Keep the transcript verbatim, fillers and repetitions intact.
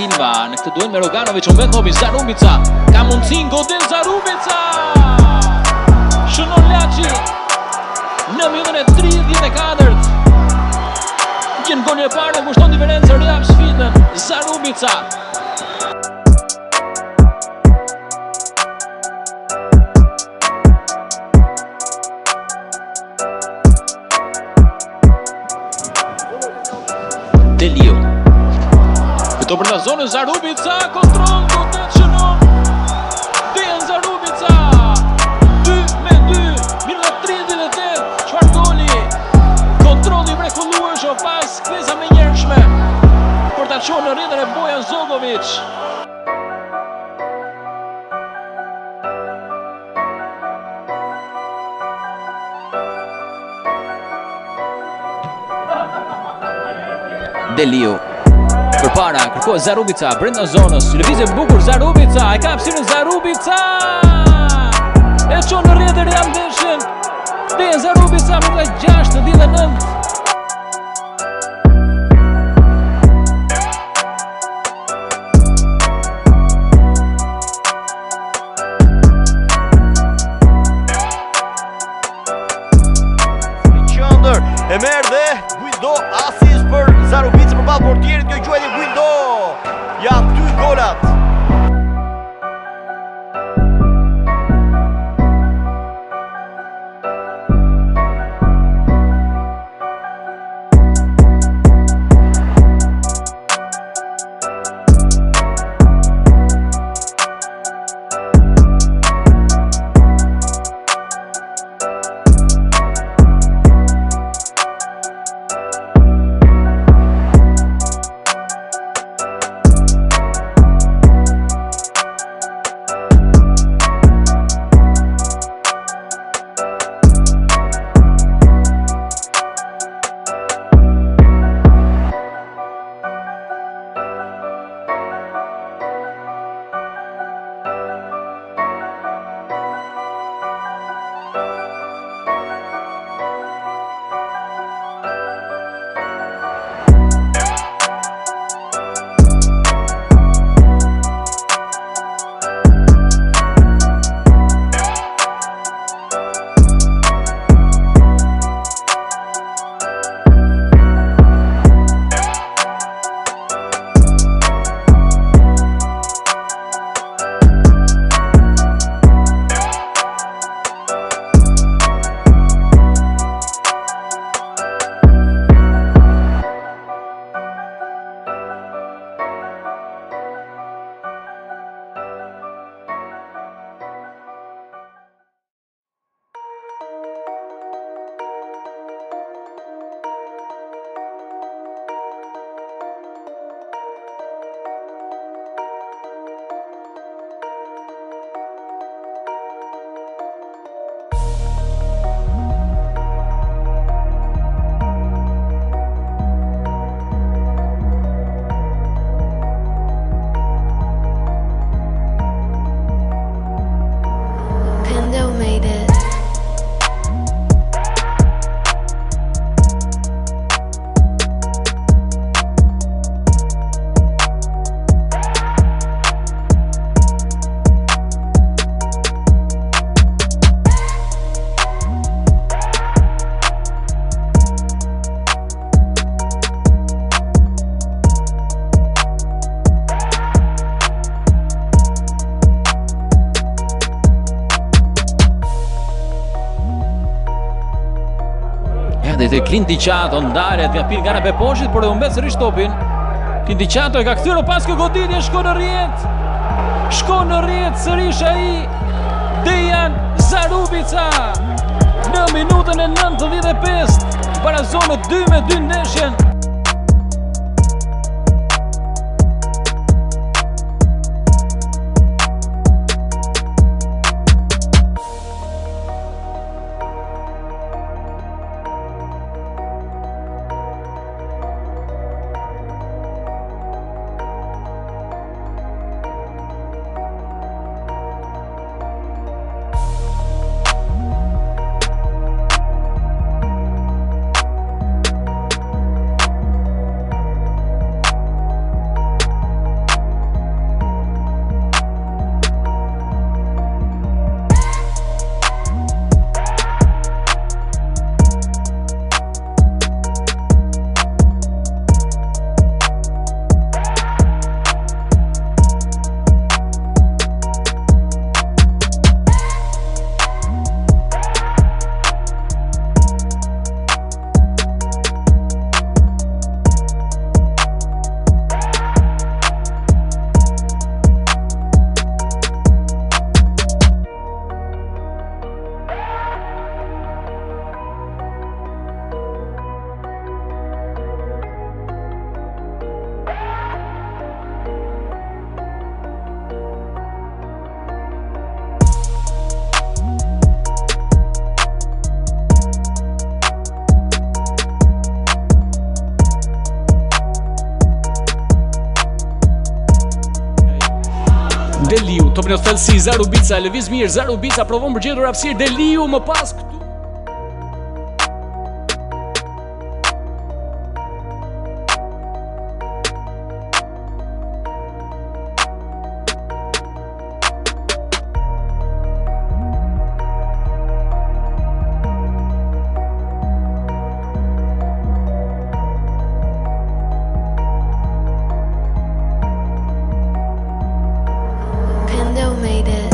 Silva në këtë duel me Roganovic, unë vetë nobi Zarubica, ka mundësin Dejan Zarubica! Shënon Laçi në minutën e tridhjet e katërt. Gjen golin e parë dhe kushton diferencën, rjap sfidën Zarubica. Delio. Këto për në zonë Zarubica, kontrol, kotet shënon Dejan Zarubica, dy me dy, minuta tridhjet e tetë, çfarë goli, kontrolli i mrekullueshëm pas kthesa më njershme për ta çuar në rrjetën e Dejan Zogovic. Delio. Për para, kërkohet Zarubica, brenda zonës, lëvizje bukur Zarubica, e ka hapësirën Zarubica! E çon në rrjetë Real ndeshjen, Dejan Zarubica minuta gjashtëdhjetë e nëntë. Qëndër e merr dhe Guido asist për Zarubica përballë portierit, kjo quhet Guido. Janë dy golat. Dhe Clint Qato ndarjet nga pil nga në poshtit, por e u mbet sërish topin. Clint Qato e ka kthyer pas kjo goditje, shkon në rrjet. Shkon në rrjet sërish ai Dejan Zarubica në minutën e nëntëdhjetë e pesë, barazonë dy me dy ndeshjen. Deliu, topin e thellësi Zarubica, lëviz mirë Zarubica, provon për gjetur hapësirë, Deliu më pas këtu. Pendo made it.